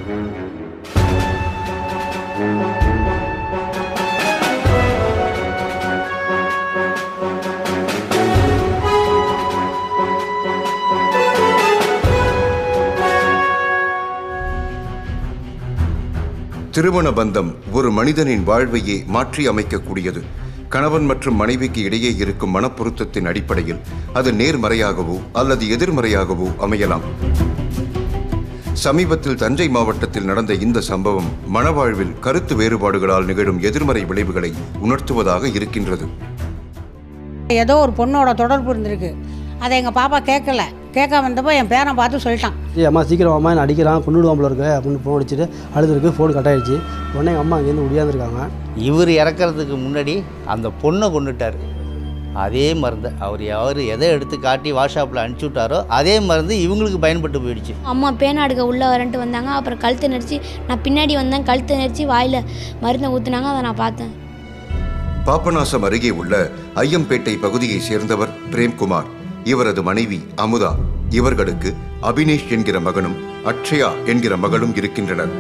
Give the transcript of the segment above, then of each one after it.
திருமண பந்தம் ஒரு மனிதனின் வாழ்வையே மாற்றி அமைக்கக்கூடியது. கணவன் மற்றும் மனைவிக்கு இடையே இருக்கும் மனப்பொருத்தத்தின் அடிப்படையில் அது நேர்மறையாகவோ அல்லது எதிர்மறையாகவோ அமையலாம். சமீபத்தில் தஞ்சை மாவட்டத்தில் நடந்த இந்த சம்பவம் மனவாழ்வில் கருத்து வேறுபாடுகளால் நிகழும் எதிர்மறை விளைவுகளை உணர்த்துவதாக இருக்கின்றது. ஏதோ ஒரு பொண்ணோட தொடர்பு இருந்திருக்கு. அதை எங்கள் பாப்பா கேட்க வந்தப்போ என் பேரன் பார்த்து சொல்லிட்டான், அம்மா சீக்கிரம் அம்மா என்ன அடிக்கிறான் கொண்டுடுவாம்பில் இருக்கு அப்படின்னு ஃபோன் அடிச்சுட்டு அழுதுருக்கு. ஃபோன் கட் ஆகிடுச்சு. உடனே எங்கள் அம்மா அங்கேருந்து ஒடியாந்துருக்காங்க. இவர் இறக்கிறதுக்கு முன்னாடி அந்த பொண்ணை கொண்டுட்டார். அதே மருந்து அவர் எதை எடுத்து காட்டி வாட்ஸ்அப்பில் அனுப்பிச்சி விட்டாரோ அதே மருந்து இவங்களுக்கு பயன்பட்டு போயிடுச்சு. அம்மா பேனா எடுக்க உள்ளே வரன்ட்டு வந்தாங்க. அப்புறம் கழுத்தை நெரிச்சு நான் பின்னாடி வந்தேன். கழுத்தை நெரிச்சு வாயில் மருந்தை ஊற்றுனாங்க. அதை நான் பார்த்தேன். பாபநாசம் அருகே உள்ள ஐயம்பேட்டை பகுதியை சேர்ந்தவர் பிரேம்குமார். இவரது மனைவி அமுதா. இவர்களுக்கு அபினேஷ் என்கிற மகனும் அக்ஷயா என்கிற மகளும் இருக்கின்றனர்.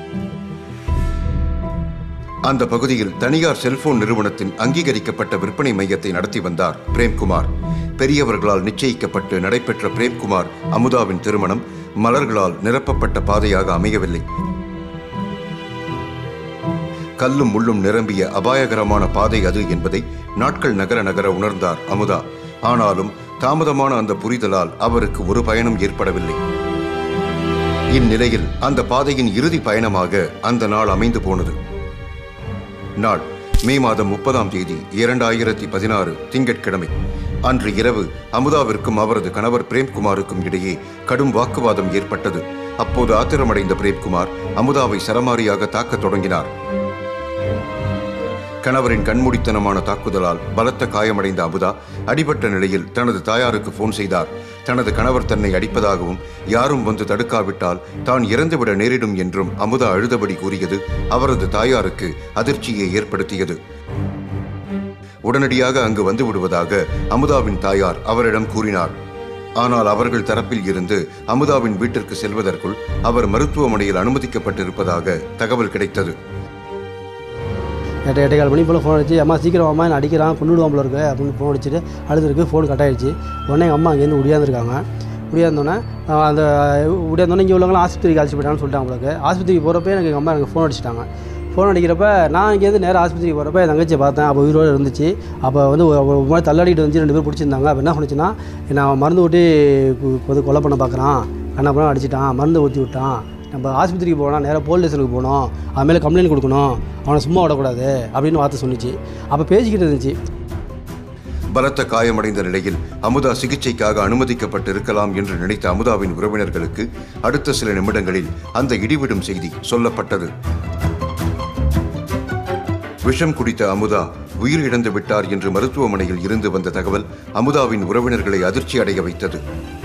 அந்த பகுதியில் தனியார் செல்போன் நிறுவனத்தின் அங்கீகரிக்கப்பட்ட விற்பனை மையத்தை நடத்தி வந்தார் பிரேம்குமார். பெரியவர்களால் நிச்சயிக்கப்பட்டு நடைபெற்ற பிரேம்குமார் அமுதாவின் திருமணம் மலர்களால் நிரப்பப்பட்ட பாதையாக அமையவில்லை. கல்லும் முள்ளும் நிரம்பிய அபாயகரமான பாதை அது என்பதை நாட்கள் நகர உணர்ந்தார் அமுதா. ஆனாலும் தாமதமான அந்த புரிதலால் அவருக்கு ஒரு பயணம் ஏற்படவில்லை. இந்நிலையில் அந்த பாதையின் இறுதி பயணமாக அந்த நாள் அமைந்து போனது. நாள் மே மாதம் 30ஆம் தேதி 2016 திங்கட்கிழமை. அன்று இரவு அமுதாவிற்கும் அவரது கணவர் பிரேம்குமாருக்கும் இடையே கடும் வாக்குவாதம் ஏற்பட்டது. அப்போது ஆத்திரமடைந்த பிரேம்குமார் அமுதாவை சரமாரியாக தாக்கத் தொடங்கினார். கணவரின் கண்மூடித்தனமான தாக்குதலால் பலத்த காயமடைந்த அமுதா அடிபட்ட நிலையில் தனது தாயாருக்கு போன் செய்தார். தனது கணவர் தன்னை அடிப்பதாகவும் யாரும் வந்து தடுக்காவிட்டால் தான் இறந்துவிட நேரிடும் என்றும் அமுதா அழுதபடி கூறியது அவரது தாயாருக்கு அதிர்ச்சியை ஏற்படுத்தியது. உடனடியாக அங்கு வந்து விடுவதாக அமுதாவின் தாயார் அவரிடம் கூறினார். ஆனால் அவர்கள் தரப்பில் இருந்து அமுதாவின் வீட்டிற்கு செல்வதற்குள் அவர் மருத்துவமனையில் அனுமதிக்கப்பட்டிருப்பதாக தகவல் கிடைத்தது. 8:15 மணி போல் ஃபோன் அடிச்சு, அம்மா சீக்கிரம் அம்மா என்ன அடிக்கிறான் கொண்டுடுவாம்பில் இருக்கு அப்படின்னு ஃபோன் அடிச்சுட்டு அழுதுருக்கு. ஃபோன் கட் ஆகிடுச்சு. உடனே எங்கள் அம்மா அங்கேருந்து ஒடியாந்துருக்காங்க. ஒடியாந்தோடனே அந்த ஒடியாந்தோடனே இங்கே உள்ளவங்களாம் ஆஸ்பத்திரிக்கு அழைச்சி போயிட்டான்னு சொல்லிட்டாங்க. உங்களுக்கு ஆஸ்பத்திரிக்கு போகிறப்ப எங்கள் அம்மா எனக்கு ஃபோன் அடிச்சிட்டாங்க. ஃபோன் அடிக்கிறப்ப நான் இங்கேருந்து நேராக ஆஸ்பத்திரிக்கு போகிறப்ப என் தங்கச்சியை பார்த்தேன். அப்போ உயிரோடு இருந்துச்சு. அப்போ வந்து ஒரு மாதிரி தள்ளாடிட்டு வந்து 2 பேர் பிடிச்சிருந்தாங்க. அப்போ என்ன சொன்னிச்சுன்னா, நான் மருந்து ஊட்டி கொலை பண்ண பார்க்குறான், கண்ணப்பறம் அடிச்சிட்டான், மருந்து ஊற்றி விட்டான், நம்ம ஆஸ்பத்திரிக்கு போனால் நேராக போலீஸ் ஸ்டேஷனுக்கு போகணும், அது மேலே கம்ப்ளைண்ட் கொடுக்கணும், அவனை சும்மா விடக்கூடாது அப்படின்னு வார்த்தை சொன்னிச்சு. அப்போ பேசிக்கிட்டு இருந்துச்சு. பலத்த காயமடைந்த நிலையில் அமுதா சிகிச்சைக்காக அனுமதிக்கப்பட்டு இருக்கலாம் என்று நினைத்த அமுதாவின் உறவினர்களுக்கு அடுத்த சில நிமிடங்களில் அந்த இடிவிடும் செய்தி சொல்லப்பட்டது. விஷம் குடித்த அமுதா உயிர் இழந்து விட்டார் என்று மருத்துவமனையில் இருந்து வந்த தகவல் அமுதாவின் உறவினர்களை அதிர்ச்சி அடைய வைத்தது.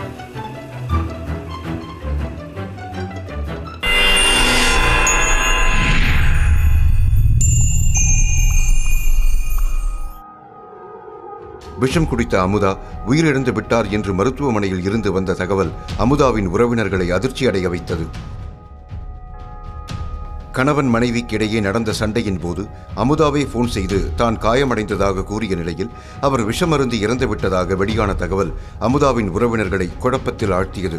விஷம் குடித்த அமுதா உயிரிழந்து விட்டார் என்று மருத்துவமனையில் இருந்து வந்த தகவல் அமுதாவின் உறவினர்களை அதிர்ச்சி அடைய வைத்தது. கணவன் மனைவிக்கு இடையே நடந்த சண்டையின் போது அமுதாவை போன் செய்து தான் காயமடைந்ததாக கூறிய நிலையில் அவர் விஷமருந்தி இறந்துவிட்டதாக வெளியான தகவல் அமுதாவின் உறவினர்களை குழப்பத்தில் ஆழ்த்தியது.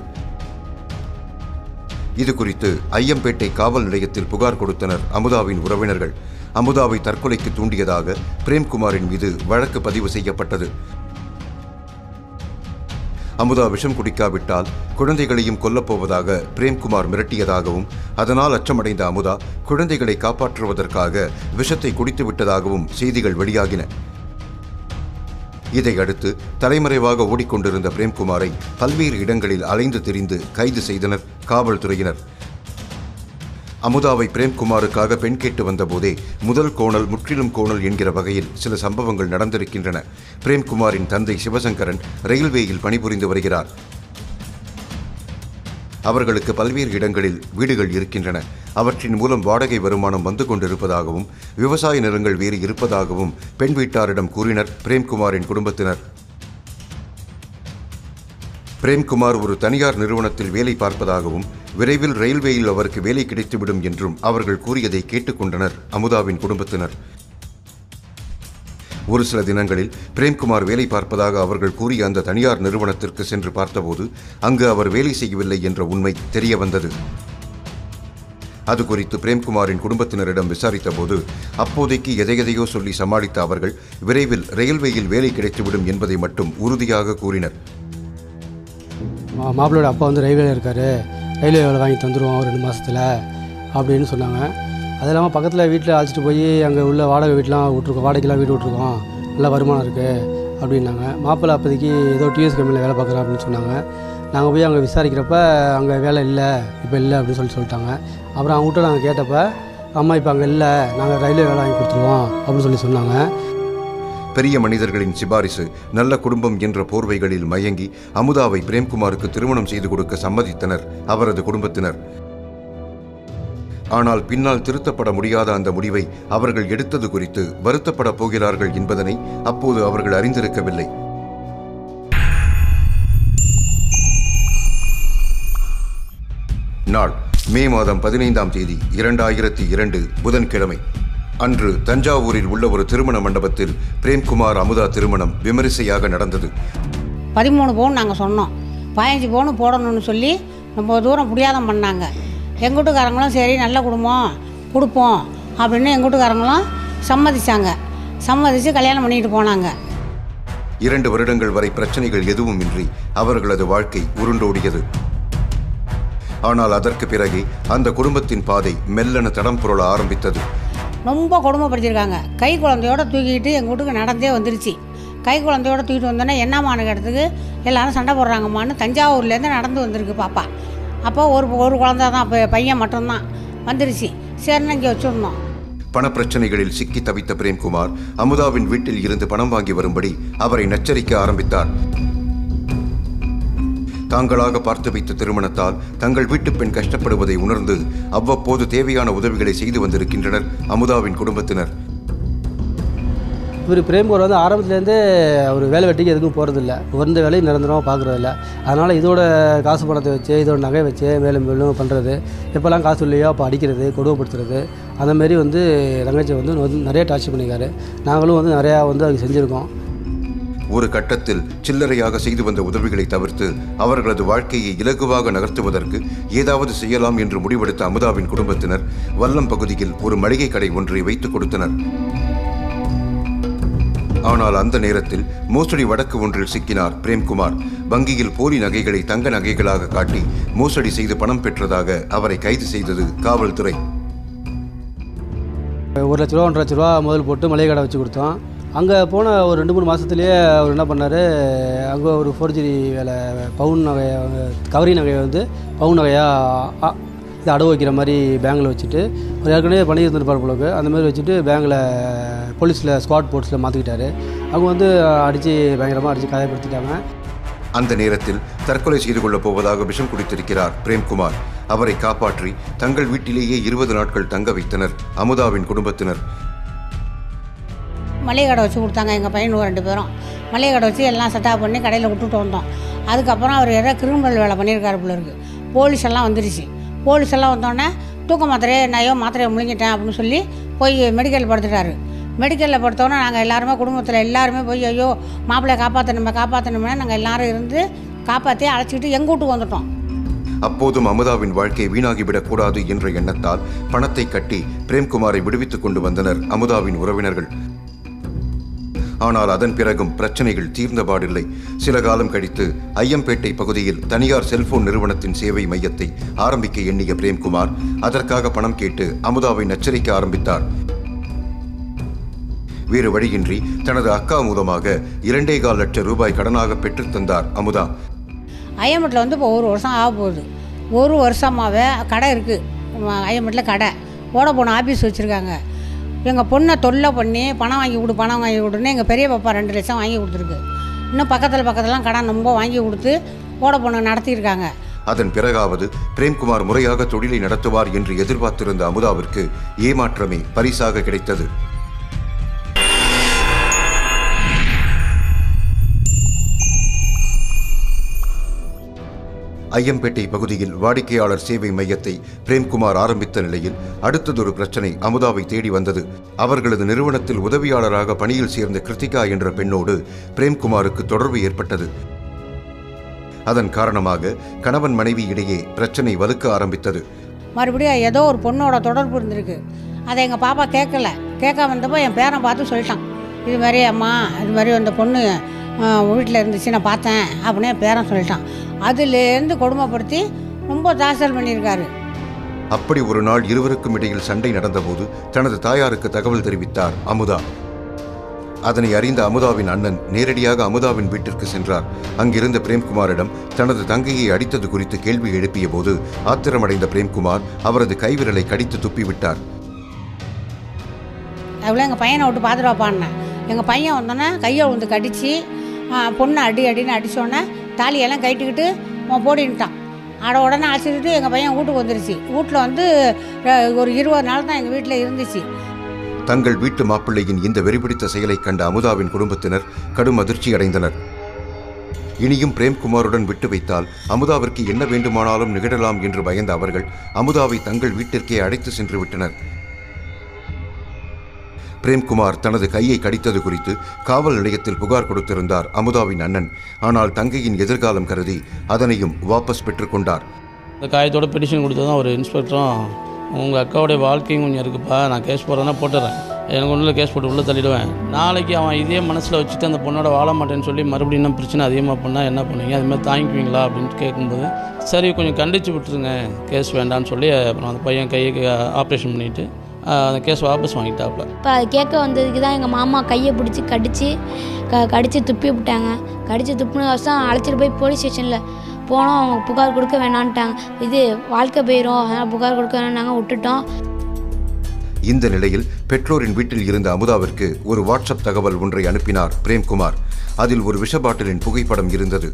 இது குறித்து ஐயம்பேட்டை காவல் நிலையத்தில் புகார் கொடுத்தனர் அமுதாவின் உறவினர்கள். அமுதாவை தற்கொலைக்கு தூண்டியதாக பிரேம்குமாரின் மீது வழக்கு பதிவு செய்யப்பட்டது. அமுதா விஷம் குடிக்காவிட்டால் குழந்தைகளையும் கொல்லப்போவதாக பிரேம்குமார் மிரட்டியதாகவும் அதனால் அச்சமடைந்த அமுதா குழந்தைகளை காப்பாற்றுவதற்காக விஷத்தை குடித்துவிட்டதாகவும் செய்திகள் வெளியாகின. இதையடுத்து தலைமறைவாக ஓடிக்கொண்டிருந்த பிரேம்குமாரை பல்வேறு இடங்களில் அலைந்து திரிந்து கைது செய்தனர் காவல்துறையினர். அமுதாவை பிரேம்குமாருக்காக பெண் கேட்டு வந்தபோதே முதல் கோணல் முற்றிலும் கோணல் என்கிற வகையில் சில சம்பவங்கள் நடந்திருக்கின்றன. பிரேம்குமாரின் தந்தை சிவசங்கரன் ரயில்வேயில் பணிபுரிந்து வருகிறார். அவர்களுக்கு பல்வேறு இடங்களில் வீடுகள் இருக்கின்றன. அவற்றின் மூலம் வாடகை வருமானம் வந்து கொண்டிருப்பதாகவும் விவசாய நிலங்கள் வேறு இருப்பதாகவும் பெண் வீட்டாரிடம் கூறினர் பிரேம்குமாரின் குடும்பத்தினர். பிரேம்குமார் ஒரு தனியார் நிறுவனத்தில் வேலை பார்ப்பதாகவும் விரைவில் ரயில்வேயில் அவருக்கு வேலை கிடைத்துவிடும் என்றும் அவர்கள் கூறியதை கேட்டுக்கொண்டனர் அமுதாவின் குடும்பத்தினர். ஒரு சில தினங்களில் பிரேம்குமார் வேலை பார்ப்பதாக அவர்கள் கூறிய அந்த தனியார் நிறுவனத்திற்கு சென்று பார்த்தபோது அங்கு அவர் வேலை செய்யவில்லை என்ற உண்மை தெரிய வந்தது. அது குறித்து பிரேம்குமாரின் குடும்பத்தினரிடம் விசாரித்த போது அப்போதைக்கு எதையோ சொல்லி சமாளித்த அவர்கள் விரைவில் ரயில்வேயில் வேலை கிடைத்துவிடும் என்பதை மட்டும் உறுதியாக கூறினர். மாப்பிள்ளையோட அப்பா வந்து ரயில்வேல இருக்கார், ரயில்வே வேலை வாங்கி தந்துடுவோம் 2 மாதத்தில் அப்படின்னு சொன்னாங்க. அது இல்லாமல் பக்கத்தில் வீட்டில் அழைச்சிட்டு போய் அங்கே உள்ள வாடகை வீட்டெலாம் விட்ருக்கோம், வாடகைக்கெலாம் வீடு விட்ருக்கோம், நல்ல வருமானம் இருக்குது அப்படின்னாங்க. மாப்பிள்ளை அப்போதைக்கு ஏதோ டிஎஸ் கம்பெனியில் வேலை பார்க்குறேன் அப்படின்னு சொன்னாங்க. நாங்கள் போய் அங்கே விசாரிக்கிறப்ப அங்கே வேலை இல்லை, இப்போ இல்லை அப்படின்னு சொல்லிட்டாங்க. அப்புறம் அவங்ககிட்ட நாங்கள் கேட்டப்ப அம்மா இப்போ அங்கே இல்லை, நாங்கள் ரயில்வே வேலை வாங்கி கொடுத்துருவோம் அப்படின்னு சொன்னாங்க. பெரிய மனிதர்களின் சிபாரிசு, நல்ல குடும்பம் என்ற போர்வைகளில் மயங்கி அமுதாவை பிரேம்குமாருக்கு திருமணம் செய்து கொடுக்க சம்மதித்தனர் அவரது குடும்பத்தினர். ஆனால் பின்னால் திருத்தப்பட முடியாத அந்த முடிவை அவர்கள் எடுத்தது குறித்து வருத்தப்பட போகிறார்கள் என்பதனை அப்போது அவர்கள் அறிந்திருக்கவில்லை. நாள் மே மாதம் 15ஆம் தேதி 2002 புதன்கிழமை. அன்று தஞ்சாவூரில் உள்ள ஒரு திருமண மண்டபத்தில் பிரேம்குமார் அமுதா திருமணம் விமரிசையாக நடந்தது. 13 பவுன் நாங்கள் சொன்னோம், 15 பவுன் போடணும்னு சொல்லி ரொம்ப தூரம் புடியாதம் பண்ணாங்க. எங்கள் வீட்டுக்காரங்களும் சரி நல்ல குடும்பம் கொடுப்போம் அப்படின்னு எங்கள் வீட்டுக்காரங்களும் சம்மதிச்சு கல்யாணம் பண்ணிட்டு போனாங்க. 2 வருடங்கள் வரை பிரச்சனைகள் எதுவும் இன்றி அவர்களது வாழ்க்கை உருண்டோடியது. ஆனால் அதற்கு பிறகு அந்த குடும்பத்தின் பாதை மெல்லன தடம் புரள ஆரம்பித்தது. ரொம்ப கொடுமைப்படுத்தியிருக்காங்க. கை குழந்தையோட தூக்கிட்டு எங்கள் வீட்டுக்கு நடந்தே வந்துருச்சு. கை குழந்தையோட தூக்கிட்டு வந்தோன்னே என்னம்மானு இடத்துக்கு எல்லாரும் சண்டை போடுறாங்கம்மான்னு தஞ்சாவூர்லேருந்து நடந்து வந்திருக்கு பாப்பா. அப்போ ஒரு குழந்தை தான், அப்போ பையன் மட்டும்தான் வந்துருச்சு. சரின்னு இங்கே வச்சுருந்தோம். பணப்பிரச்சனைகளில் சிக்கி தவித்த பிரேம்குமார் அமுதாவின் வீட்டில் இருந்து பணம் வாங்கி வரும்படி அவரை நச்சரிக்க ஆரம்பித்தார். தாங்களாக பார்த்து வைத்த திருமணத்தால் தங்கள் வீட்டு பெண் கஷ்டப்படுவதை உணர்ந்து அவ்வப்போது தேவையான உதவிகளை செய்து வந்திருக்கின்றனர் அமுதாவின் குடும்பத்தினர். இவர் பிரேம்குமார் வந்து ஆரம்பத்துலேருந்தே அவர் வேலை வெட்டிக்கு எதுக்கும் போகிறதில்ல, எந்த வேலையும் நிரந்தரமாக பார்க்குறதில்ல. அதனால் இதோட காசு பணத்தை வச்சு இதோட நகை வச்சு மேலும் மேலும் பண்ணுறது, எப்போல்லாம் காசு இல்லையோ அப்போ அடிக்கிறது, கொடுமைப்படுத்துறது, அந்தமாரி வந்து தங்கச்சி வந்து நிறைய டார்ச்சர் பண்ணியிருக்காரு. நாங்களும் வந்து நிறையா வந்து அதுக்கு செஞ்சுருக்கோம். ஒரு கட்டத்தில் சில்லறையாக செய்து வந்த உதவிகளை தவிர்த்து அவர்களது வாழ்க்கையை இலகுவாக நகர்த்துவதற்கு ஏதாவது செய்யலாம் என்று முடிவெடுத்த அமுதாவின் குடும்பத்தினர் வல்லம் பகுதியில் ஒரு மளிகை கடை ஒன்றை வைத்துக் கொடுத்தனர். ஆனால் அந்த நேரத்தில் மோசடி வழக்கு ஒன்றில் சிக்கினார் பிரேம்குமார். வங்கியில் போலி நகைகளை தங்க நகைகளாக காட்டி மோசடி செய்து பணம் பெற்றதாக அவரை கைது செய்தது காவல்துறை. 1 லட்ச ரூபா 1.5 லட்ச ரூபா முதல் போட்டு மளிகை கடை வச்சு கொடுத்தோம். அங்கே போன ஒரு 2-3 மாதத்துலேயே அவர் என்ன பண்ணார், அங்கே ஒரு ஃபோர்ஜரி வேலை, பவுன் நகையை கவரி நகையை வந்து பவுன் நகையாக இது அடவு வைக்கிற மாதிரி பேங்கில் வச்சுட்டு ஒரு ஏற்கனவே பண்ணி இருந்திருப்பார் போலக்கு, அந்த மாதிரி வச்சுட்டு பேங்கில் போலீஸில் ஸ்குவாட் போர்ட்ஸில் மாற்றிக்கிட்டாரு. அவங்க வந்து அடித்து பயங்கரமாக அடித்து காயப்படுத்திட்டாங்க. அந்த நேரத்தில் தற்கொலை செய்து கொள்ளப் போவதாக விஷம் குடித்திருக்கிறார் பிரேம்குமார். அவரை காப்பாற்றி தங்கள் வீட்டிலேயே 20 நாட்கள் தங்க வைத்தனர் அமுதாவின் குடும்பத்தினர். மளிகை கடை வச்சு கொடுத்தாங்க. எங்கள் பையனும் 2 பேரும் மளிகை கடை வச்சு எல்லாம் செட்டாப் பண்ணி கடையில் விட்டுட்டு வந்தோம். அதுக்கப்புறம் அவர் ஏதோ கிரிமினல் வேலை பண்ணியிருக்காரு போல இருக்குது. போலீஸ் எல்லாம் வந்துருச்சு. போலீஸ் எல்லாம் வந்தோடனே தூக்க மாத்திரையை முழுங்கிட்டேன் அப்படின்னு சொல்லி போய் மெடிக்கல் படுத்துட்டாரு. மெடிக்கலில் படுத்தோன்னே நாங்கள் எல்லாருமே குடும்பத்தில் எல்லாருமே போய் ஐயோ மாப்பிள்ளையை காப்பாற்றணுமே நாங்கள் எல்லாரும் இருந்து காப்பாற்றி அழைச்சிக்கிட்டு எங்கள் வீட்டுக்கு வந்துட்டோம். அப்போதும் அமுதாவின் வாழ்க்கை வீணாகிவிடக்கூடாது என்ற எண்ணத்தால் பணத்தை கட்டி பிரேம்குமாரை விடுவித்துக் கொண்டு வந்தனர் அமுதாவின் உறவினர்கள். ஆனால் அதன் பிறகும் பிரச்சனைகள் தீர்ந்தபாடில்லை. சில காலம் கழித்து ஐயம்பேட்டை பகுதியில் தனியார் செல்போன் நிறுவனத்தின் சேவை மையத்தை ஆரம்பிக்க எண்ணிய பிரேம்குமார் அதற்காக பணம் கேட்டு அமுதாவை நச்சரிக்க ஆரம்பித்தார். வேறு வழியின்றி தனது அக்கா மூலமாக 2.25 லட்சம் ரூபாய் கடனாக பெற்றுத் தந்தார் அமுதா. ஐயம்பேட்டில் வந்து இப்போ 1 வருஷம் ஆக போகுது. 1 வருஷமாகவே கடை இருக்குது. ஐயம்பேட்டில் கடை ஓட போன ஆஃபீஸ் வச்சுருக்காங்க. எங்கள் பொண்ணை தொல்லை பண்ணி பணம் வாங்கி கொடுன்னு எங்கள் பெரிய பாப்பா 2 லட்சம் வாங்கி கொடுத்துருக்கு. இன்னும் பக்கத்துலாம் கடன் ரொம்ப வாங்கி கொடுத்து ஓட பொண்ணு நடத்தியிருக்காங்க. அதன் பிறகாவது பிரேம்குமார் முறையாக தொழிலை நடத்துவார் என்று எதிர்பார்த்திருந்த அமுதாவிற்கு ஏமாற்றமே பரிசாக கிடைத்தது. ஐயம்பேட்டை பகுதியில் வாடிக்கையாளர் சேவை மையத்தை பிரேம்குமார் ஆரம்பித்த நிலையில் அடுத்ததொரு பிரச்சனை அமுதாவை தேடி வந்தது. அவர்களது நிறுவனத்தில் உதவியாளராக பணியில் சேர்ந்த கிருத்திகா என்ற பெண்ணோடு பிரேம்குமாருக்கு தொடர்பு ஏற்பட்டது. அதன் காரணமாக கணவன் மனைவி இடையே பிரச்சனை வலுக்க ஆரம்பித்தது. மறுபடியும் ஏதோ ஒரு பொண்ணோட தொடர்பு இருந்திருக்கு. அதை எங்கள் பாப்பா கேட்க வந்தப்போ என் பேரன் பார்த்து சொல்லிட்டான், இது மாதிரி அம்மா இது மாதிரி அந்த பொண்ணு வீட்டில் இருந்துச்சு நான் பார்த்தேன் அப்படின்னு என் பேரன் சொல்லிட்டான். அதுலேருந்து கொடுமைப்படுத்தி ரொம்ப தாசல் பண்ணியிருக்காரு. அப்படி ஒரு நாள் இருவருக்கும் இடையில் சண்டை நடந்தபோது தனது தாயாருக்கு தகவல் தெரிவித்தார் அமுதா. அதனை அறிந்த அமுதாவின் அண்ணன் நேரடியாக அமுதாவின் வீட்டிற்கு சென்றார். அங்கிருந்த பிரேம்குமாரிடம் தனது தங்கையை அடித்தது குறித்து கேள்வி எழுப்பிய போது ஆத்திரமடைந்த பிரேம்குமார் அவரது கைவிரலை கடித்து துப்பிவிட்டார். அவ்வளோ எங்கள் பையனை விட்டு பார்த்துட்டு வாப்பான்னு எங்கள் பையன் வந்தோன்னே கையை விழுந்து கடித்து பொண்ணை அடின்னு அடித்தோன்னே தாலியெல்லாம் கட்டிக்கிட்டு போடின்ட்டான். உடனே அழைச்சிட்டு எங்கள் பையன் வீட்டுக்கு வந்துருச்சு. வீட்டில் வந்து ஒரு 20 நாள் தான் எங்கள் வீட்டில் இருந்துச்சு. தங்கள் வீட்டு மாப்பிள்ளையின் இந்த வெறிபிடித்த செயலை கண்ட அமுதாவின் குடும்பத்தினர் கடும் அதிர்ச்சி அடைந்தனர். இனியும் பிரேம்குமாருடன் விட்டு வைத்தால் அமுதாவிற்கு என்ன வேண்டுமானாலும் நிகழலாம் என்று பயந்த அவர்கள் அமுதாவை தங்கள் வீட்டிற்கே அழைத்து சென்று விட்டனர். பிரேம்குமார் தனது கையை கடித்தது குறித்து காவல் நிலையத்தில் புகார் கொடுத்திருந்தார் அமுதாவின் அண்ணன். ஆனால் தங்கையின் எதிர்காலம் கருதி அதனையும் வாபஸ் பெற்றுக்கொண்டார். இந்த காயத்தோட பெட்டிஷன் கொடுத்ததும் ஒரு இன்ஸ்பெக்டரும், உங்கள் அக்காவுடைய வாழ்க்கையும் கொஞ்சம் இருக்குப்பா, நான் கேஸ் போடுறேன்னா போட்டுறேன், எனக்கு ஒன்றில் கேஸ் போட்டு உள்ளே தள்ளிடுவேன், நாளைக்கு அவன் இதே மனசில் வச்சுட்டு அந்த பொண்ணோட வாழ மாட்டேன்னு சொல்லி மறுபடியும் இன்னும் பிரச்சனை அதிகமாக பண்ணால் என்ன பண்ணுவீங்க, அதுமாதிரி தாங்கிக்குவீங்களா அப்படின்னு கேட்கும்போது சரி கொஞ்சம் கண்டித்து விட்டுருங்க, கேஸ் வேண்டான்னு சொல்லி அப்புறம் அந்த பையன் கைக்கு ஆப்ரேஷன் பண்ணிவிட்டு அந்த கேஸ் வாபஸ் வாங்கிட்டாப்புல. இப்போ அது கேட்க வந்ததுக்கு தான் எங்கள் மாமா கையை பிடிச்சி கடித்து துப்பி விட்டாங்க. கடித்து துப்புன வருஷம் அழைச்சிட்டு போய் போலீஸ் ஸ்டேஷனில் போனோம். அவங்க புகார் கொடுக்க வேணான்ட்டாங்க, இது வாழ்க்கை போயிடும், அதனால் புகார் கொடுக்க வேணாங்க, விட்டுட்டோம். இந்த நிலையில் பெற்றோரின் வீட்டில் இருந்த அமுதாவிற்கு ஒரு வாட்ஸ்அப் தகவல் ஒன்றை அனுப்பினார் பிரேம்குமார். அதில் ஒரு விஷ பாட்டிலின் புகைப்படம் இருந்தது.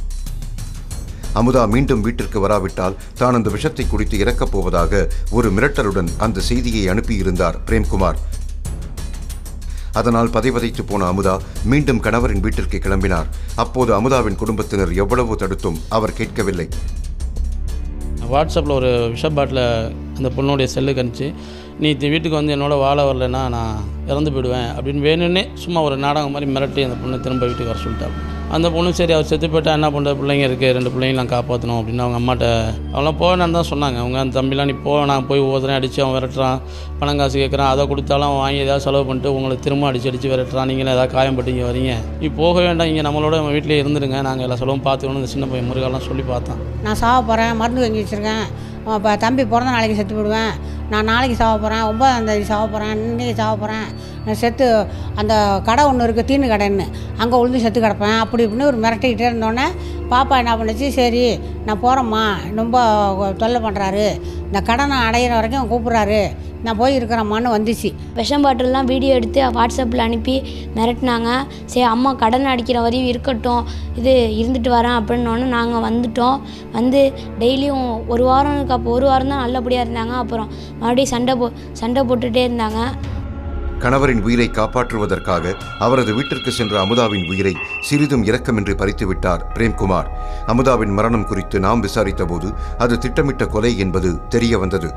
அமுதா மீண்டும் வீட்டிற்கு வராவிட்டால் தான் அந்த விஷத்தை குடித்து இறக்கப் போவதாக ஒரு மிரட்டலுடன் அந்த செய்தியை அனுப்பியிருந்தார் பிரேம்குமார். அதனால் பதைவதைத்து போன அமுதா மீண்டும் கணவரின் வீட்டிற்கு கிளம்பினார். அப்போது அமுதாவின் குடும்பத்தினர் எவ்வளவோ தடுத்தும் அவர் கேட்கவில்லை. வாட்ஸ்அப்பில் ஒரு விஷ பாட்டில் அந்த பொண்ணுடைய செல்லுக்கு அனுப்பிச்சு, நீ வீட்டுக்கு வந்து என்னோட வாழ வரலைன்னா நான் இறந்து போயிடுவேன் அப்படின்னு வேணும்னே சும்மா ஒரு நாடகம் மாதிரி மிரட்டி அந்த பொண்ணு திரும்ப வீட்டுக்கு வர சொல்லிட்டாள். அந்த பொண்ணு சரி அவர் செத்து போய்ட்டா என்ன பண்ணுற, பிள்ளைங்க இருக்குது, 2 பிள்ளைங்களாம் காப்பாற்றணும் அப்படின்னு அவங்க அம்மாட்ட அவங்களாம் போவேன்னு தான் சொன்னாங்க. அவங்க அந்த தம்பிலாம் நீ நான் போய் ஒவ்வொருத்தரையும் அடித்து அவன் விரட்டுறான், பணம் காசு கேட்குறான், அதை கொடுத்தாலும் அவன் வாங்கி ஏதாவது செலவு பண்ணிட்டு உங்களை திரும்ப அடித்து விரட்டுறான், நீங்களும் ஏதாவது காயம்பட்டு இங்கே வரீங்க, நீ போக வேண்டாம், இங்கே நம்மளோட நம்ம வீட்டிலே இருந்துருங்க, நாங்கள் எல்லா செலவும் பார்த்துக்கணும் இந்த சின்ன பையன் முருகாலாம் சொல்லி பார்த்தான். நான் சாவ போகிறேன், மருந்து வாங்கி வச்சுருக்கேன், இப்போ தம்பி பிறந்த நாளைக்கு செத்து போடுவேன், நான் நாளைக்கு சாவ போகிறேன், 9ஆம் தேதி சாவ போகிறேன், இன்றைக்கி சாவ போகிறேன், நான் செத்து அந்த கடை ஒன்று இருக்குது தீனு கடைன்னு, அங்கே விழுந்து செத்து கிடப்பேன் அப்படி இப்படின்னு ஒரு மிரட்டிக்கிட்டே இருந்தோடனே பாப்பா என்ன பண்ணுச்சு, சரி நான் போகிறேம்மா, ரொம்ப தொல்லை பண்ணுறாரு, இந்த கடனை அடையிற வரைக்கும் கூப்பிட்றாரு, நான் போய் இருக்கிறம்மான்னு வந்துச்சு. விஷம் பாட்டில்லாம் வீடியோ எடுத்து வாட்ஸ்அப்பில் அனுப்பி மிரட்டினாங்க. சரி அம்மா கடன் அடிக்கிற வரையும் இருக்கட்டும், இது இருந்துட்டு வரேன் அப்படின்னோடனே நாங்கள் வந்துட்டோம். வந்து டெய்லியும் ஒரு வாரம் ஒரு வாரம் தான் நல்லபடியாக இருந்தாங்க. அப்புறம் மறுபடியும் சண்டை போட்டுகிட்டே இருந்தாங்க. கணவரின் உயிரை காப்பாற்றுவதற்காக அவரது வீட்டிற்கு சென்ற அமுதாவின் உயிரை சிறிதும் இரக்கமின்றி பறித்துவிட்டார் பிரேம்குமார். அமுதாவின் மரணம் குறித்து நாம் விசாரித்த போது அது திட்டமிட்ட கொலை என்பது தெரிய வந்தது.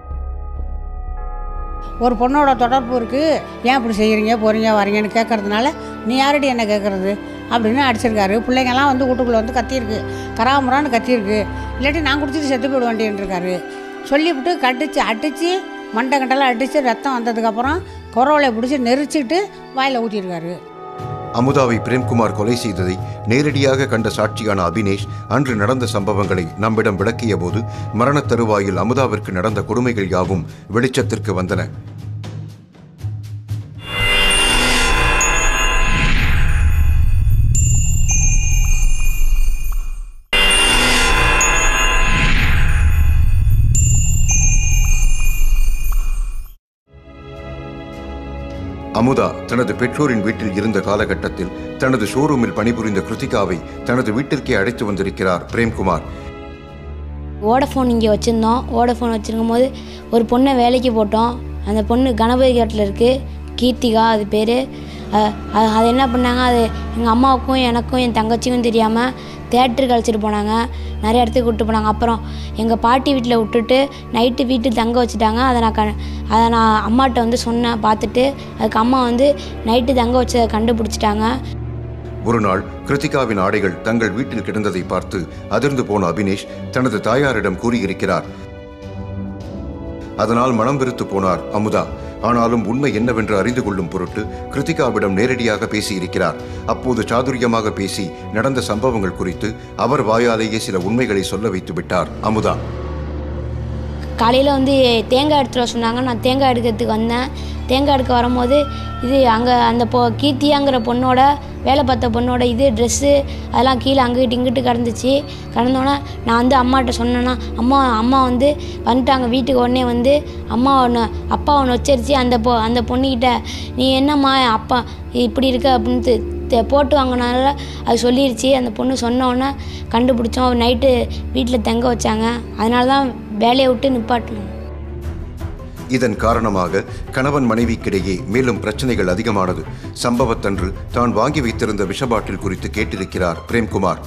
ஒரு பொண்ணோட தொடர்பு இருக்குது, ஏன் இப்படி செய்கிறீங்க போகிறீங்க வரீங்கன்னு கேட்கறதுனால நீ யாரடி என்ன கேட்குறது அப்படின்னு அடிச்சிருக்காரு. பிள்ளைங்கள்லாம் வந்து வீட்டுக்குள்ளே வந்து கத்தியிருக்கு, கராமுறான்னு கத்தியிருக்கு, இல்லாட்டி நான் குடிச்சிட்டு செத்து போயிட வேண்டியிருக்காரு. சொல்லிவிட்டு அடித்து மண்டை கண்டெல்லாம் அடித்து ரத்தம் வந்ததுக்கப்புறம் குரவலை பிடிச்சி நெரிச்சிட்டு வாயில் ஊற்றிருக்காரு. அமுதாவை பிரேம்குமார் கொலை செய்ததை நேரடியாக கண்ட சாட்சியான அபினேஷ் அன்று நடந்த சம்பவங்களை நம்மிடம் விளக்கிய போது மரணத் தருவாயில் அமுதாவிற்கு நடந்த கொடுமைகள் யாவும் வெளிச்சத்திற்கு வந்தன. அமுதா தனது பெற்றோரின் வீட்டில் இருந்த காலகட்டத்தில் தனது ஷோரூமில் பணிபுரிந்த கிருத்திகாவை தனது வீட்டிற்கே அழைத்து வந்திருக்கிறார் பிரேம்குமார். வோடஃபோன் இங்கே வச்சுருந்தோம். வோடஃபோன் வச்சுருக்கும் போது ஒரு பொண்ணை வேலைக்கு போட்டோம். அந்த பொண்ணு கணபதி காட்டில் இருக்குது, கீர்த்திகா அது பேர். அது என்ன பண்ணாங்க, அது எங்கள் அம்மாவுக்கும் எனக்கும் என் தங்கச்சிக்கும் தெரியாமல் தேட்டருக்கு அழைச்சிட்டு போனாங்க, நிறைய இடத்துக்கு கூப்பிட்டு போனாங்க. அப்புறம் எங்கள் பாட்டி வீட்டில் விட்டுட்டு நைட்டு வீட்டுக்கு தங்க வச்சுட்டாங்க. அதை நான் அம்மாட்ட வந்து சொன்னேன் பார்த்துட்டு. அதுக்கு அம்மா வந்து நைட்டு தங்க வச்சதை கண்டுபிடிச்சிட்டாங்க. ஒரு நாள் கிருத்திகாவின் ஆடைகள் தங்கள் வீட்டில் கிடந்ததை பார்த்து அதிர்ந்து போன அபினேஷ் தனது தாயாரிடம் கூறியிருக்கிறார். அதனால் மனம் வெறுத்து போனார் அமுதா. ஆனாலும் உண்மை என்னவென்று அறிந்து கொள்ளும் பொருட்டு கிருத்திகாவிடம் நேரடியாக பேசியிருக்கிறார். அப்போது சாதுரியமாக பேசி நடந்த சம்பவங்கள் குறித்து அவர் வாயாலேயே சில உண்மைகளை சொல்ல வைத்து விட்டார் அமுதா. காலையில் வந்து தேங்காய் எடுத்துகிட்டு சொன்னாங்க. நான் தேங்காய் எடுக்கிறதுக்கு வந்தேன். தேங்காய் எடுக்க வரும்போது இது அங்கே அந்த கீர்த்தியாங்கிற பொண்ணோட வேலை பார்த்த பொண்ணோட இது ட்ரெஸ்ஸு அதெல்லாம் கீழே அங்கிட்டு இங்கிட்டு கிடந்துச்சு. கிடந்தோன்னே நான் வந்து அம்மாட்ட சொன்னேன்னா அம்மா வந்து வந்துட்டாங்க வீட்டுக்கு. உடனே வந்து அப்பா ஒன்று வச்சிருச்சு. அந்த பொண்ணுக்கிட்ட நீ என்னம்மா அப்பா இப்படி இருக்க அப்படின்னு போட்டு வாங்கினால அது சொல்லிருச்சு. அந்த பொண்ணு சொன்னோன்னே கண்டுபிடிச்சோம். நைட்டு வீட்டில் தங்க வச்சாங்க. அதனால தான் வேலையை விட்டு நிப்பாட்டணும். இதன் காரணமாக கணவன் மனைவிக்கிடையே மேலும் பிரச்சனைகள் அதிகமானது. சம்பவத்தன்று தான் வாங்கி வைத்திருந்த விஷபாட்டில் குறித்து கேட்டிருக்கிறார் பிரேம்குமார்.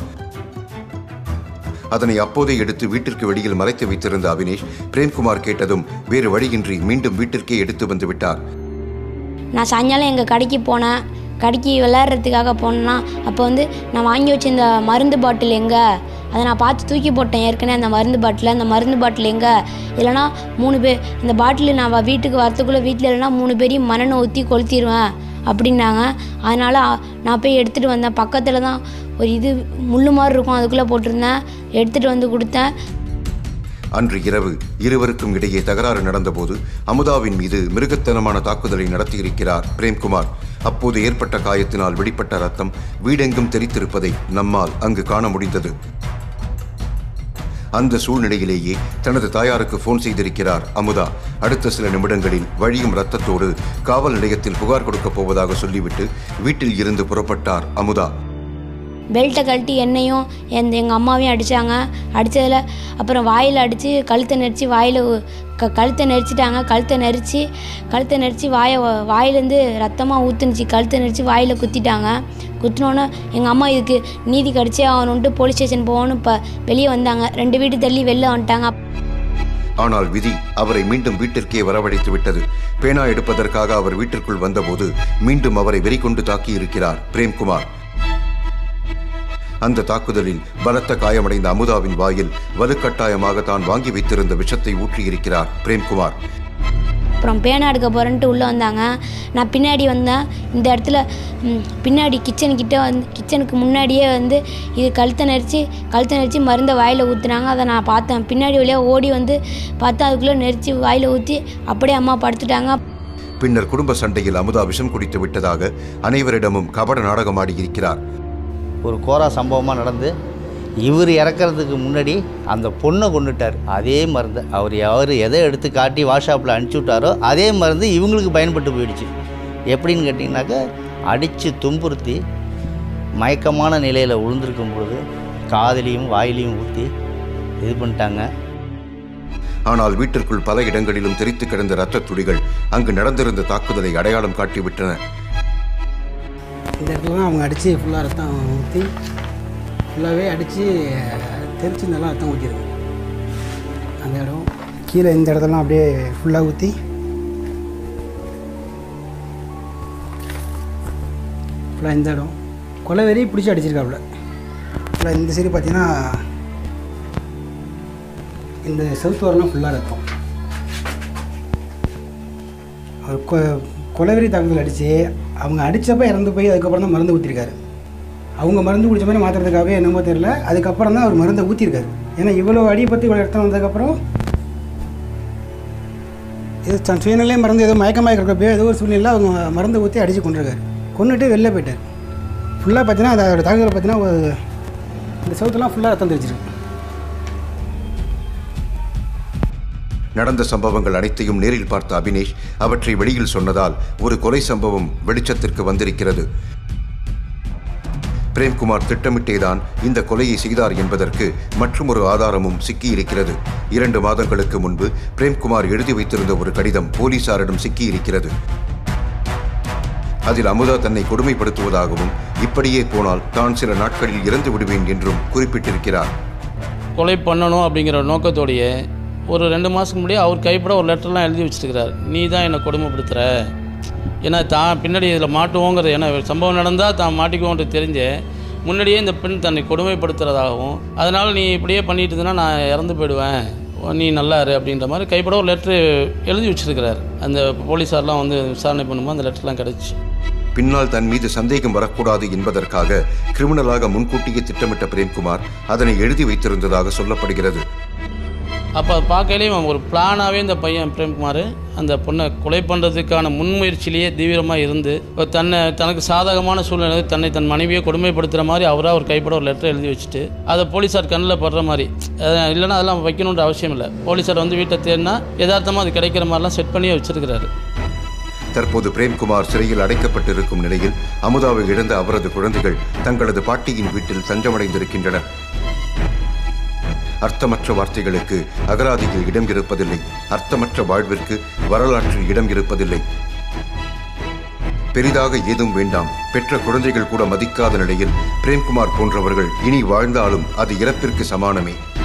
அதனை அப்போதே எடுத்து வீட்டிற்கு வெளியில் மறைத்து வைத்திருந்த அபினேஷ் பிரேம்குமார் கேட்டதும் வேறு வழியின்றி மீண்டும் வீட்டிற்கே எடுத்து வந்து விட்டார். நான் சாயங்காலம் எங்கள் கடைக்கு போனேன். கடைக்கு விளையாடுறதுக்காக போனேன்னா அப்போ வந்து நான் வாங்கி வச்சிருந்த மருந்து பாட்டில் எங்கே, அதை நான் பார்த்து தூக்கி போட்டேன். ஏற்கனவே அந்த மருந்து பாட்டில் எங்கே இல்லைனா 3 பேர் இந்த பாட்டில் நான் வீட்டுக்கு வரத்துக்குள்ளே வீட்டில் இல்லைனா 3 பேரையும் மண்ணெண்ணெய் ஊற்றி கொளுத்திடுவேன் அப்படின்னாங்க. அதனால் நான் போய் எடுத்துகிட்டு வந்தேன். பக்கத்தில் தான் ஒரு இது முள்ளு மாதிரி இருக்கும், அதுக்குள்ளே போட்டிருந்தேன். எடுத்துகிட்டு வந்து கொடுத்தேன். அன்று இரவு இருவருக்கும் இடையே தகராறு நடந்தபோது அமுதாவின் மீது மிருகத்தனமான தாக்குதலை நடத்தியிருக்கிறார் பிரேம்குமார். அப்போது ஏற்பட்ட காயத்தினால் வெளிப்பட்ட ரத்தம் வீடெங்கும் தெரித்திருப்பதை நம்மால் அங்கு காண முடிந்தது. அந்த சூழ்நிலையிலேயே தனது தாயாருக்கு போன் செய்திருக்கிறார் அமுதா. அடுத்த சில நிமிடங்களில் வழியும் ரத்தத்தோடு காவல் நிலையத்தில் புகார் கொடுக்கப் போவதாக சொல்லிவிட்டு வீட்டில் இருந்து புறப்பட்டார் அமுதா. பெல்ட்டை கழட்டி என்னையும் எங்கள் அம்மாவையும் அடித்தாங்க. அடித்ததில் அப்புறம் வாயில் அடித்து கழுத்தை நெரிச்சு கழுத்தை நெரிச்சிட்டாங்க. கழுத்தை நெரிச்சு வாயிலேருந்து ரத்தமாக ஊற்றுனுச்சு. கழுத்தை நெரிச்சு வாயில் குத்திட்டாங்க. குத்தினோன்னே எங்கள் அம்மா இதுக்கு நீதி கடிச்சே ஆகணுன்ட்டு போலீஸ் ஸ்டேஷன் போகணும்னு இப்போ வெளியே வந்தாங்க. 2 வீட்டு தள்ளி வெளில வந்துட்டாங்க. ஆனால் விதி அவரை மீண்டும் வீட்டிற்கே வரவழைத்து விட்டது. பேனா எடுப்பதற்காக அவர் வீட்டிற்குள் வந்தபோது மீண்டும் அவரை வெறிகொண்டு தாக்கியிருக்கிறார் பிரேம்குமார். அந்த தாக்குதலில் பலத்த காயமடைந்த அமுதாவின் வாயில் வலுக்கட்டாயமாக தான் வாங்கி வைத்திருந்த விஷத்தை ஊற்றியிருக்கிறார் பிரேம்குமார். அப்புறம் பேனா எடுக்க போகிறேன்ட்டு உள்ளே வந்தாங்க. நான் பின்னாடி வந்தேன். இந்த இடத்துல பின்னாடி கிச்சனுக்கு முன்னாடியே வந்து இது கழுத்தை நெரிச்சு மருந்தை வாயில் ஊற்றுனாங்க. அதை நான் பார்த்தேன். பின்னாடி வழியாக ஓடி வந்து பார்த்தா அதுக்குள்ளே நெரிச்சு வாயில் ஊற்றி அப்படியே அம்மா படுத்துட்டாங்க. பின்னர் குடும்ப சண்டையில் அமுதா விஷம் குடித்து விட்டதாக அனைவரிடமும் கபட நாடகமாடியிருக்கிறார். ஒரு கோரா சம்பவமாக நடந்து இவர் இறக்கிறதுக்கு முன்னாடி அந்த பொண்ணை கொண்டுட்டார். அதே மருந்து அவர் எதை எடுத்து காட்டி வாட்ஸ்அப்பில் அனுப்பிச்சி விட்டாரோ அதே மருந்து இவங்களுக்கு பயன்பட்டு போயிடுச்சு. எப்படின்னு கேட்டிங்கனாக்கா அடித்து துன்புறுத்தி மயக்கமான நிலையில் விழுந்திருக்கும் பொழுது காதிலையும் வாயிலையும் ஊற்றி இது பண்ணிட்டாங்க. ஆனால் வீட்டிற்குள் பல இடங்களிலும் தெரித்து கிடந்த இரத்த துளிகள் அங்கு நடந்திருந்த தாக்குதலை அடையாளம் காட்டிவிட்டன. இந்த இடத்துல அவங்க அடித்து ஃபுல்லாக ரத்தம் ஊற்றி ஃபுல்லாகவே அடித்து தெரிச்சு நல்லா ரத்தம் ஊற்றிருக்கு. அந்த இடம் கீழே இந்த இடத்துலாம் அப்படியே ஃபுல்லாக ஊற்றி ஃபுல்லாக இந்த இடம் கொலை வெறி பிடிச்சி அடிச்சிருக்காப்புல. ஃபுல்லாக இந்த சைடு பார்த்தீங்கன்னா இந்த சவுத் வரலாம் ஃபுல்லாக ரத்தம். அவர் கொலைவெறி தாக்குதல் அடித்து அவங்க அடித்தப்போ இறந்து போய் அதுக்கப்புறம் தான் மருந்து ஊற்றிருக்காரு. அவங்க மருந்து குடித்த மாதிரி மாற்றுறதுக்காகவே என்னமோ தெரியல, அதுக்கப்புறம் தான் அவர் மருந்தை ஊற்றிருக்காரு. ஏன்னா இவ்வளோ அடியை பற்றி இவ்வளோ இடத்துல வந்ததுக்கப்புறம் இது சுயநிலையே மருந்து ஏதோ மயக்கமாக இருக்கிறப்போ ஏதோ ஒரு சூழ்நிலை அவங்க மருந்தை ஊற்றி அடித்து கொண்டுட்டு வெளில போயிட்டார். ஃபுல்லாக பார்த்தீங்கன்னா அதோட தாக்குதலை பார்த்தீங்கன்னா இந்த சவுத்தெல்லாம் ஃபுல்லாக ரத்தம் தெரிச்சிருக்கு. நடந்த சம்பவங்கள் அனைத்தையும் நேரில் பார்த்த அபினேஷ் அவற்றை வெளியில் சொன்னதால் ஒரு கொலை சம்பவம் வெளிச்சத்திற்கு வந்திருக்கிறது. பிரேம்குமார் திட்டமிட்டேதான் இந்த கொலையை செய்தார் என்பதற்கு மற்றொரு ஆதாரமும் சிக்கியிருக்கிறது. 2 மாதங்களுக்கு முன்பு பிரேம்குமார் எழுதி வைத்திருந்த ஒரு கடிதம் போலீசாரிடம் சிக்கியிருக்கிறது. அதில் அமுதா தன்னை கொடுமைப்படுத்துவதாகவும் இப்படியே போனால் தான் சில நாட்களில் இறந்து விடுவேன் என்றும் குறிப்பிட்டிருக்கிறார். கொலை பண்ணணும் அப்படிங்கிற நோக்கத்தோடையே ஒரு 2 மாதத்துக்கு முன்னாடியே அவர் கைப்பட ஒரு லெட்டர்லாம் எழுதி வச்சுருக்கிறார். நீ தான் என்னை கொடுமைப்படுத்துகிற, ஏன்னா தான் பின்னாடி இதில் மாட்டுவோங்கிறது, ஏன்னா சம்பவம் நடந்தால் தான் மாட்டிக்குவோன்றது தெரிஞ்சு முன்னாடியே இந்த பெண் தன்னை கொடுமைப்படுத்துகிறதாகவும், அதனால் நீ இப்படியே பண்ணிட்டு இருந்தனா நான் இறந்து போயிடுவேன், நீ நல்லா இரு அப்படின்ற மாதிரி கைப்பட ஒரு லெட்ரு எழுதி வச்சுருக்கிறார். அந்த போலீஸார்லாம் வந்து விசாரணை பண்ணும்போது அந்த லெட்டர்லாம் கிடச்சி. பின்னால் தன் மீது சந்தேகம் வரக்கூடாது என்பதற்காக கிரிமினலாக முன்கூட்டியே திட்டமிட்ட பிரேம்குமார் அதனை எழுதி வைத்திருந்ததாக சொல்லப்படுகிறது. அப்போ பார்க்கலையும் ஒரு பிளானாகவே இந்த பையன் பிரேம்குமார் அந்த பொண்ணை கொலை பண்ணுறதுக்கான முன்முயற்சியிலேயே தீவிரமாக இருந்து தனக்கு சாதகமான சூழ்நிலை தன் மனைவியை கொடுமைப்படுத்துகிற மாதிரி அவராக ஒரு கைப்பட ஒரு லெட்டர் எழுதி வச்சுட்டு அதை போலீஸார் கண்ணில் படுற மாதிரி, இல்லைன்னா அதெல்லாம் வைக்கணுன்ற அவசியம் இல்லை, போலீஸார் வந்து வீட்டை தேடினா யதார்த்தமாக அது கிடைக்கிற மாதிரிலாம் செட் பண்ணியே வச்சுருக்கிறாரு. தற்போது பிரேம்குமார் சிறையில் அடைக்கப்பட்டிருக்கும் நிலையில் அமுதாவை இழந்த அவரது குழந்தைகள் தங்களது பாட்டியின் வீட்டில் தஞ்சமடைந்திருக்கின்றனர். அர்த்தமற்ற வார்த்தைகளுக்கு அகராதியில் இடம் இருப்பதில்லை, அர்த்தமற்ற வாழ்விற்கு வரலாற்றில் இடம் இருப்பதில்லை. பெரிதாக ஏதும் வேண்டாம், பெற்ற குழந்தைகள் கூட மதிக்காத நிலையில் பிரேம்குமார் போன்றவர்கள் இனி வாழ்ந்தாலும் அது இறப்பிற்கு சமானமே.